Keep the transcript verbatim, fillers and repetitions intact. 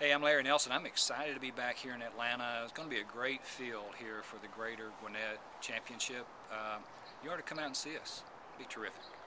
Hey, I'm Larry Nelson. I'm excited to be back here in Atlanta. It's going to be a great field here for the Greater Gwinnett Championship. Uh, you ought to come out and see us. It'd be terrific.